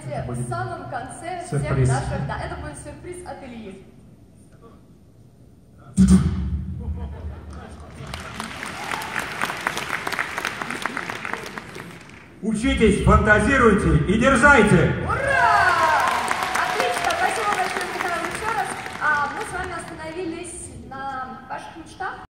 узнаете в самом конце всех сюрприз. наших... Да, это будет сюрприз от Ильи. Учитесь, фантазируйте и дерзайте! Ура!